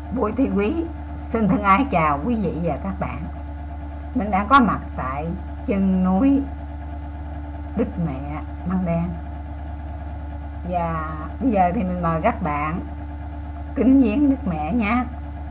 Bùi Thị Quý xin thân ái chào quý vị và các bạn. Mình đang có mặt tại chân núi Đức Mẹ Măng Đen. Và bây giờ thì mình mời các bạn kính viếng Đức Mẹ nha.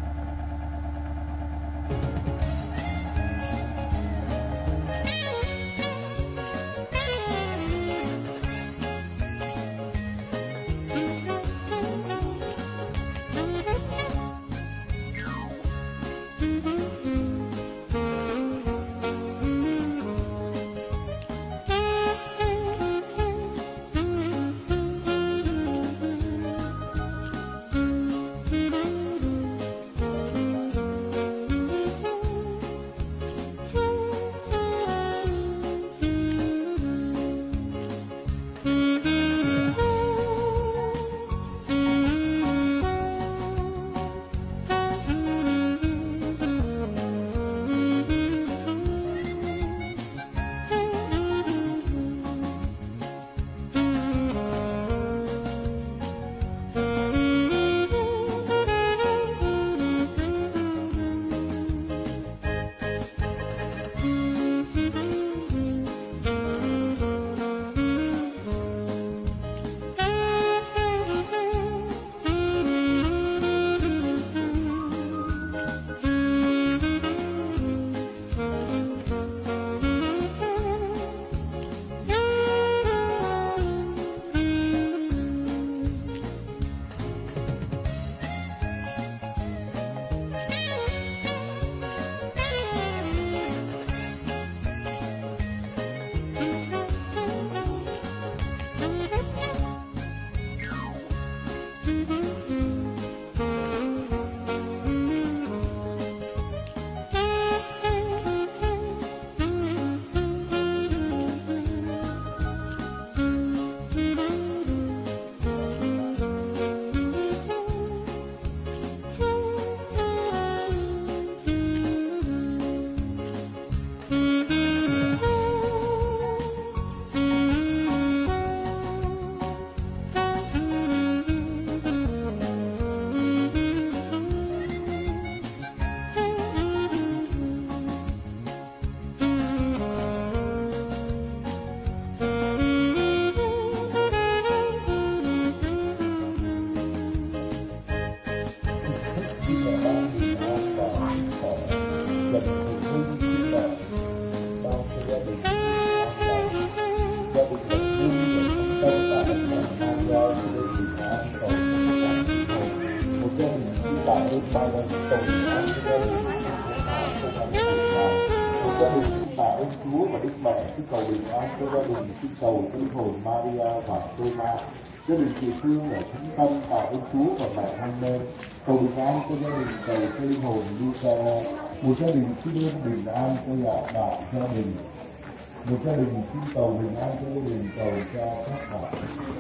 Gia đình xin tạ ơn Chúa và Đức Mẹ, xin cầu bình an cho gia đình, xin cầu cho linh hồn Maria và Thomas. Gia đình chị Phương ở Thánh Tâm tạ ơn Chúa và Mẹ Hằng Nên, cầu bình an cho gia đình, cầu cho linh hồn Luca. Một gia đình xin đơn bình an cho đại gia đình. Một gia đình xin cầu bình an cho gia đình, cầu cho các bạn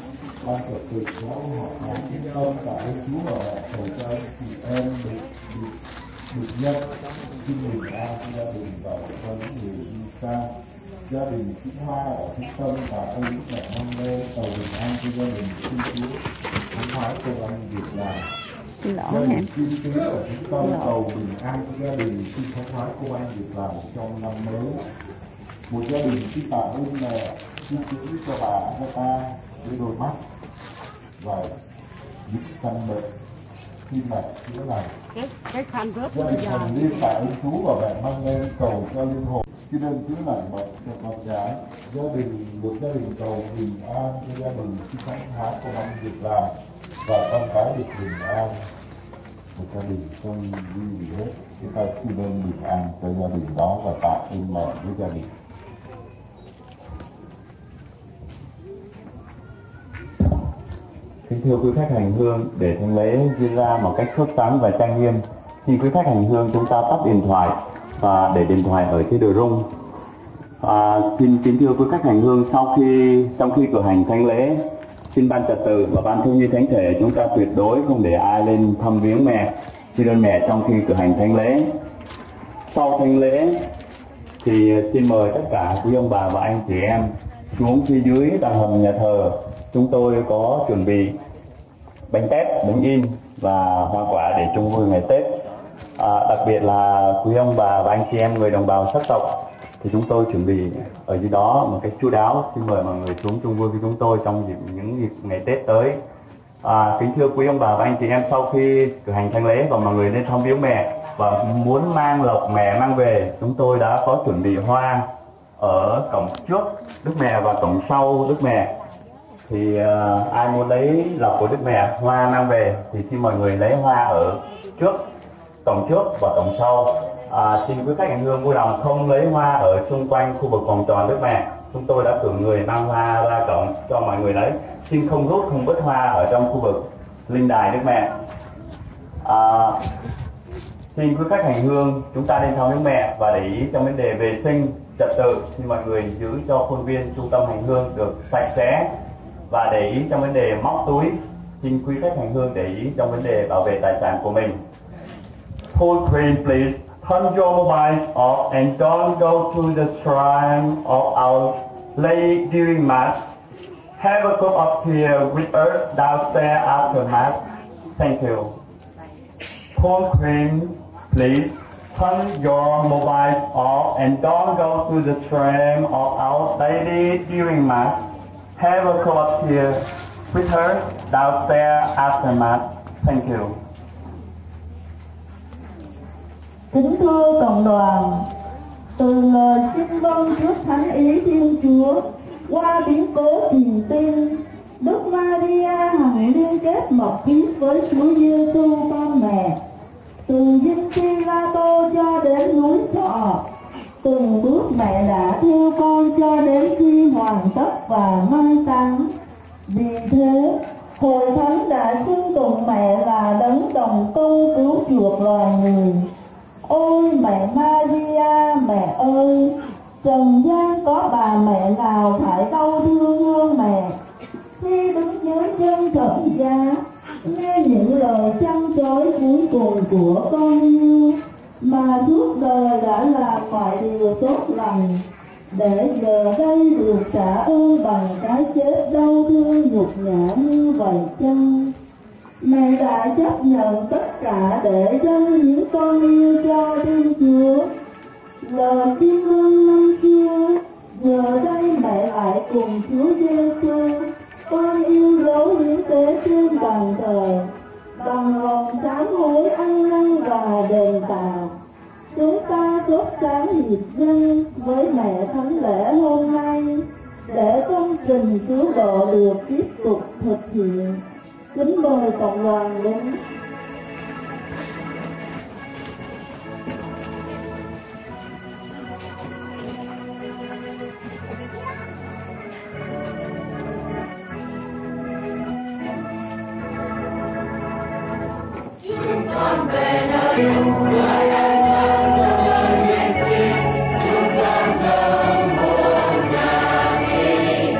ban trật tự giáo họ Thánh Tâm tạ ơn Chúa và Mẹ, cầu cho chị em được nhân xin bình an cho gia đình và cho những người đi xa. Gia đình chị Hoa ở Thánh Tâm tạ ơn Đức Mẹ Hằng Nên, cầu bình an cho gia đình, xin Chúa khám phá công ăn việc làm. Gia đình Kim Tứ ở Thánh Tâm cầu bình an cho gia đình, xin khám phá công ăn việc làm trong năm mới. Một gia đình xin tạ ơn Mẹ, xin chữa cho bà Agatha với đôi mắt và những căn bệnh khi mẹ chữa lành. Cái khăn rớt Gia đình Thành Liên tạ ơn Chúa và Mẹ Hằng Nên, cầu cho linh hồn xin đơn chữa lành mật giải. Một gia đình cầu bình an cho gia đình, xin khám phá công ăn việc làm và con cái được bình an. Một gia đình không gì hết, chúng ta xin đơn bình an cho gia đình đó và tạ ơn Mẹ với gia đình. Kính thưa quý khách hành hương, để thánh lễ diễn ra một cách sốt sắng và trang nghiêm, xin quý khách hành hương chúng ta tắt điện thoại và để điện thoại ở chế độ rung. Xin kính thưa quý khách hành hương, trong khi cử hành thánh lễ, xin ban trật tự và ban thương như thánh thể chúng ta tuyệt đối không để ai lên thăm viếng mẹ, xin ơn mẹ trong khi cử hành thánh lễ. Sau thánh lễ thì xin mời tất cả quý ông bà và anh chị em xuống phía dưới tầng hầm nhà thờ. Chúng tôi có chuẩn bị bánh tét, bánh in và hoa quả để chung vui ngày Tết. Đặc biệt là quý ông bà và anh chị em người đồng bào sắc tộc thì chúng tôi chuẩn bị ở dưới đó một cái chu đáo. Xin mời mọi người xuống chung vui với chúng tôi trong những dịp ngày Tết tới. Kính thưa quý ông bà và anh chị em, sau khi cử hành thánh lễ và mọi người lên thăm viếng mẹ và muốn mang lộc mẹ mang về, chúng tôi đã có chuẩn bị hoa ở cổng trước Đức Mẹ và cổng sau Đức Mẹ. Thì ai muốn lấy lộc của Đức Mẹ, hoa mang về thì xin mọi người lấy hoa ở cổng trước và cổng sau. Xin quý khách hành hương vui lòng không lấy hoa ở xung quanh khu vực vòng tròn Đức Mẹ. Chúng tôi đã cử người mang hoa ra cổng cho mọi người lấy. Xin không rút không vứt hoa ở trong khu vực linh đài Đức Mẹ. Xin quý khách hành hương chúng ta đến thăm Đức Mẹ và để ý trong vấn đề vệ sinh trật tự. Xin mọi người giữ cho khuôn viên trung tâm hành hương được sạch sẽ và để ý trong vấn đề móc túi. Xin quý khách hành hương để ý trong vấn đề bảo vệ tài sản của mình. Full screen please. Turn your mobile off and don't go to the shrine of Our Lady during Mass. Have a cup of tea with us downstairs after Mass. Thank you. Full screen please. Turn your mobile off and don't go to the shrine of Our Lady during Mass. Have a cup of tea with her downstairs after Mass. Thank you. Kính thưa cộng đoàn, từ lời xin vâng trước thánh ý Thiên Chúa qua biến cố truyền tin, Đức Maria hằng liên kết mật thiết với Chúa Giêsu con mẹ, từ dinh Pilato cho đến núi Thọ, từng bước mẹ đã theo con cho đến khi hoàn tất và mai táng. Vì thế, Hội Thánh đã xưng tụng mẹ là đấng đồng công cứu chuộc loài người. Ôi mẹ Maria, mẹ ơi, trần gian có bà mẹ nào phải đau thương hơn mẹ, khi đứng dưới chân thập giá, nghe những lời chăn chối cuối cùng của con yêu, mà suốt đời đã làm mọi điều tốt lành, để giờ đây được trả ơn bằng cái chết đau thương nhục nhã như vậy chăng? Mẹ đã chấp nhận tất cả để dâng những con yêu cho Thiên Chúa. Lời xin ơn năm xưa, giờ đây mẹ lại cùng Chúa Giêsu, con yêu dấu hiến tế trên bàn thờ, bằng lòng sám hối ăn năn và đền tạ. Chúng ta sốt sáng hiệp dân với mẹ thánh lễ hôm nay, để công trình cứu độ được tiếp tục thực hiện. Kính mời cộng đoàn đến. Chúng con về nơi người anh thân nguyện xin chúng con dâng hồn nhà ý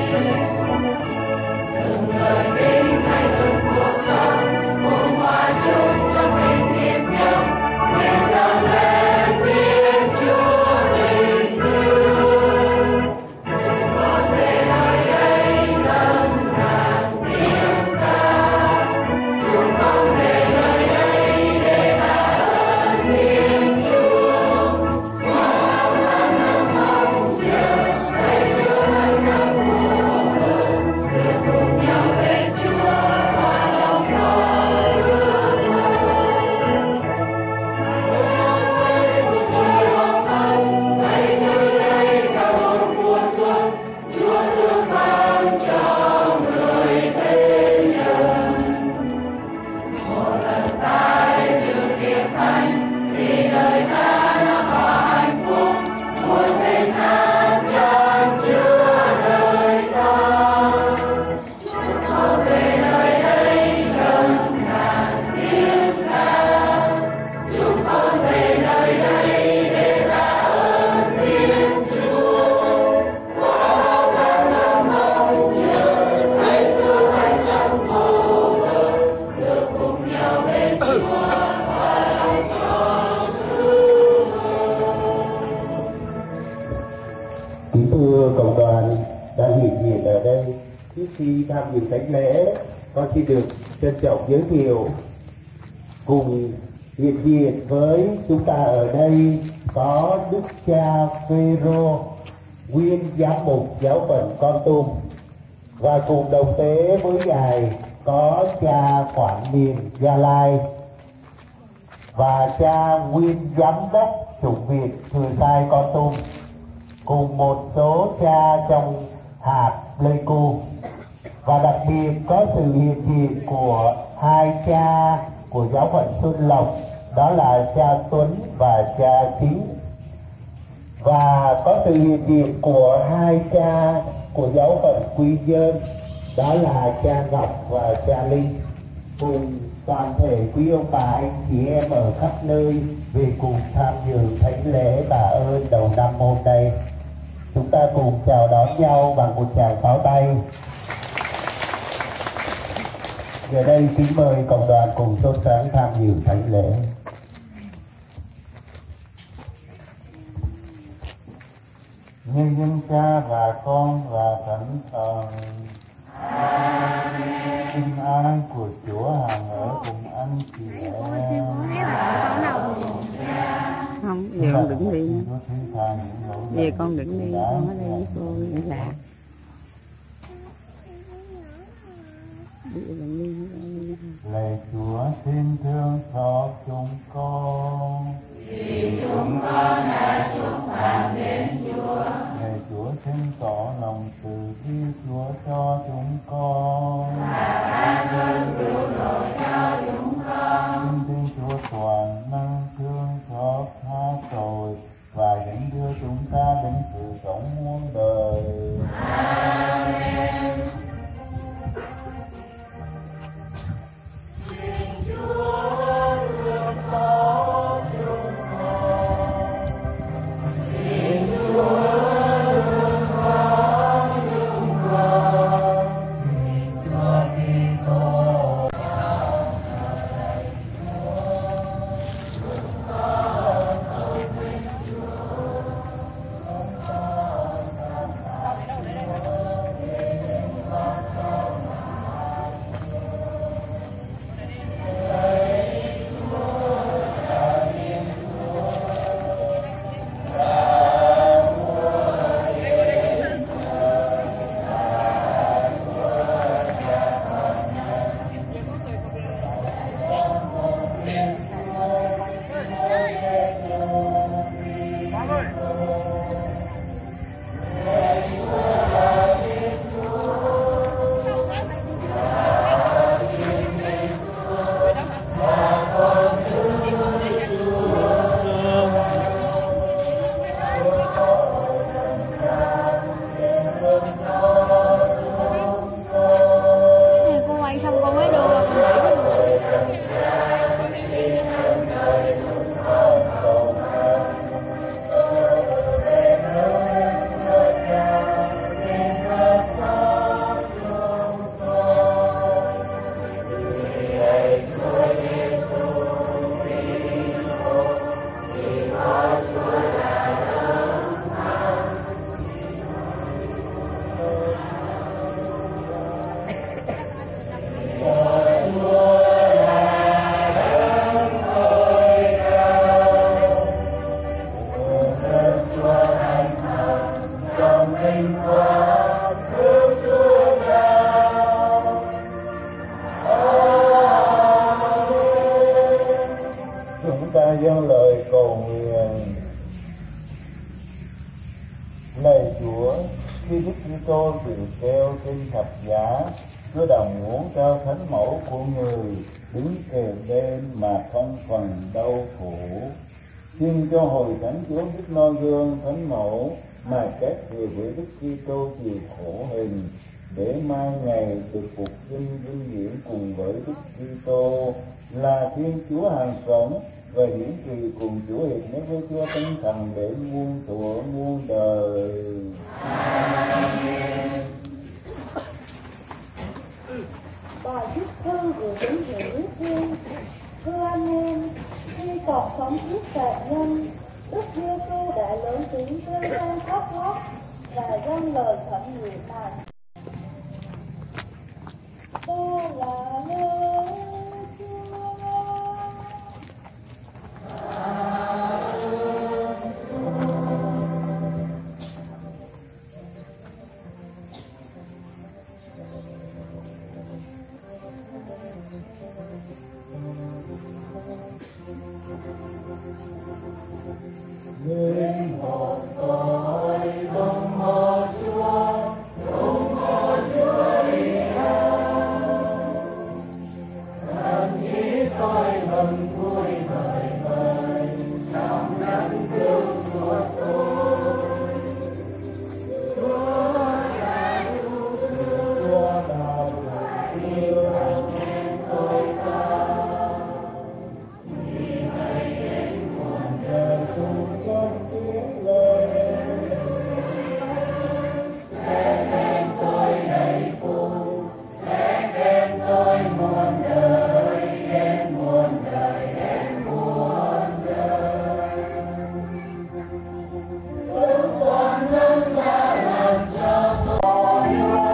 từng lời kinh hay từng cuộc sống cùng hòa chung trong tình yêu nhau, nguyện dâng lên Thiên Chúa tình thương. Chúng con về nơi đây dâng ngàn tiếng ca, chúng con về nơi đây để tạ ơn Thiên Chúa. Qua tháng năm mong chờ say sưa hạnh phúc vô cùng, được cùng nhau bên Chúa và lòng gió ước mơ. Một trời hồng ân ngày dưới đây cả hồn mùa xuân, Chúa thương ban cho người thế trần. Một lần tái dự tiệc thánh vì đời ta đã có hạnh phúc, một tình an chan chứa đời ta. Chúng con về nơi đây dâng ngàn tiếng ca, chúng con về nơi đây để tạ ơn Thiên Chúa. Qua tháng năm mong chờ say sưa hạnh phúc vô bờ, được cùng nhau bên Chúa và lòng con thương. Kính thưa cộng đoàn đang hiện diện ở đây, trước khi tham dự thánh lễ, con xin được trân trọng giới thiệu Cùng hiện diện với chúng ta ở đây có Đức cha Phêrô, nguyên giám mục giáo phận Con Tum, và cùng đồng tế với ngài có cha quản miền Gia Lai và cha nguyên giám đốc chủng viện Thừa Sai Con Tum, cùng một số cha trong hạt Pleiku, và đặc biệt có sự hiện diện của hai cha của giáo phận Xuân Lộc, đó là cha Tuấn và cha Chính, và có sự hiện diện của hai cha của giáo phận Quy Nhơn, đó là cha Ngọc và cha Linh, cùng toàn thể quý ông bà anh chị em ở khắp nơi về cùng tham dự thánh lễ tạ ơn đầu năm hôm nay. Chúng ta cùng chào đón nhau bằng một tràng pháo tay. Giờ đây kính mời cộng đoàn cùng sốt sáng tham dự thánh lễ. Nhân Cha và Con và Thánh Thần. Bình an của Chúa hàng ở cùng anh chị em. Không, giờ con đừng đi. Về con đừng đi, con ở đây với cô để lạc. Lạy Chúa xin thương xót chúng con, vì chúng con đã xúc phạm đến Chúa. Lạy Chúa xin tỏ lòng từ bi Chúa cho chúng con, và ban ơn cứu độ cho chúng con. xin Thiên Chúa toàn năng thương xót tha tội và dẫn đưa chúng ta đến sự sống muôn đời. Amen. dâng lời cầu nguyện. Lạy Chúa, khi Đức Kitô bị treo trên thập giá, Chúa đồng muốn trao thánh mẫu của người đứng kề bên mà không phần đau khổ. Xin cho hồi thánh Chúa Đức Noi Gương thánh mẫu mà kết về với Đức Kitô chịu khổ hình, để mai ngày được phục sinh vinh hiển cùng với Đức Kitô là Thiên Chúa hàng sống và hiển kỳ cùng Chúa hiệp nhất với Chúa Thánh Thần để muôn thuở muôn đời. Amen. Bài viết thư gửi đến người biết thiên. Thưa anh em, khi còn sống trước tạc nhân, Đức Giê-xu đã lớn tiếng kêu lên khóc lóc và dâng lời khẩn nguyện này: Ta là nơi Chúa, tôi mừng vui vời vời trong đấng cứu của tôi. Chúa đã cứu thương, Chúa đã yêu anh tôi ta. Vì vậy đến muôn đời cùng con tiếng lời sẽ khen tôi đầy phù, sẽ khen tôi muôn đời, đến muôn đời, đến muôn đời. Ơn con đấng đã làm cho tôi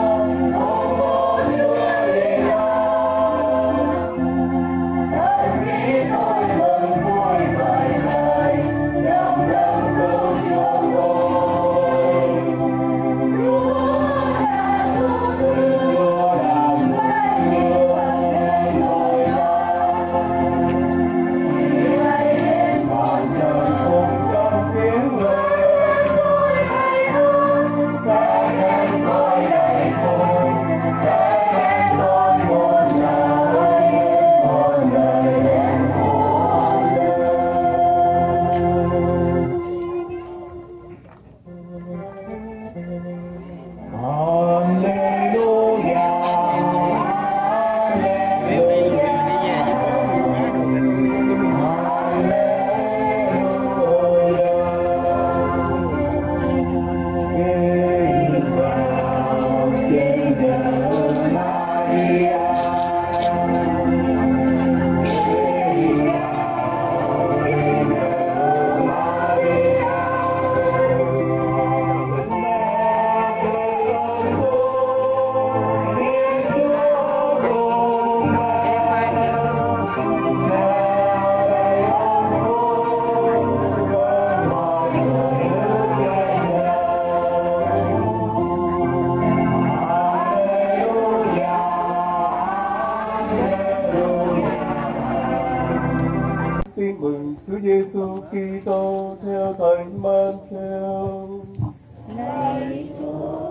Tin mừng Chúa Giêsu Kitô theo Thánh Matthew. Lạy Chúa.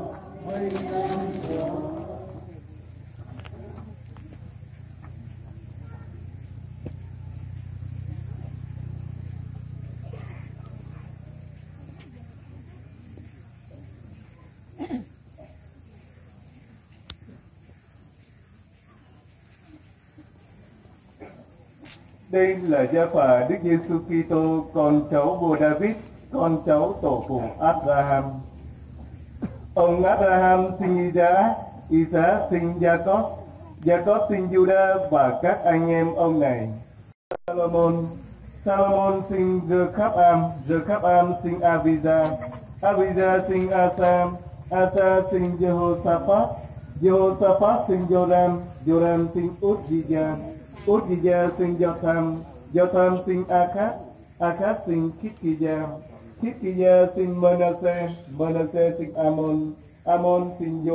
Đây là gia phả Đức Giêsu Kitô, con cháu vua David, con cháu tổ phụ Abraham. Ông Abraham sinh Isaac sinh Jacob, Jacob sinh Judah và các anh em ông này. Salomon sinh Rehoboam sinh Abijah sinh Asa sinh Jehoshaphat sinh Joram sinh Uzziah sinh Jotham sinh Akhaz sinh Khizkiah sinh Manasseh sinh Amon sinh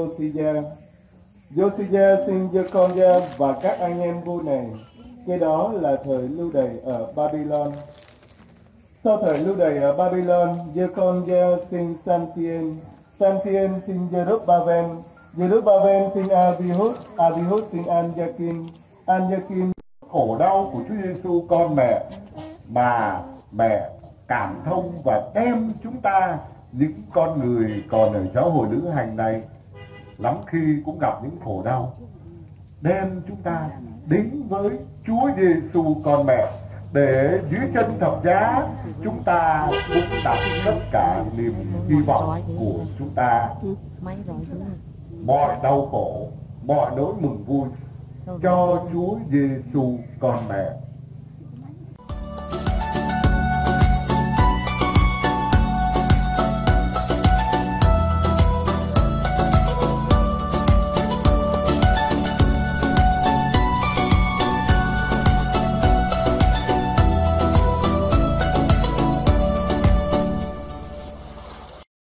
Josiah sinh Jeconia và các anh em vua này. Cái đó là thời lưu đày ở Babylon. Sau thời lưu đày ở Babylon, Jeconia sinh Samtien sinh Jerubbaal sinh Abihud sinh Anjakin. Khổ đau của Chúa Giêsu con mẹ mà mẹ cảm thông và đem chúng ta, những con người còn ở giáo hội lữ hành này, lắm khi cũng gặp những khổ đau, đem chúng ta đến với Chúa Giêsu con mẹ, để dưới chân thập giá chúng ta cũng đặt tất cả niềm hy vọng của chúng ta, mọi đau khổ, mọi nỗi mừng vui cho Chúa Giêsu con mẹ.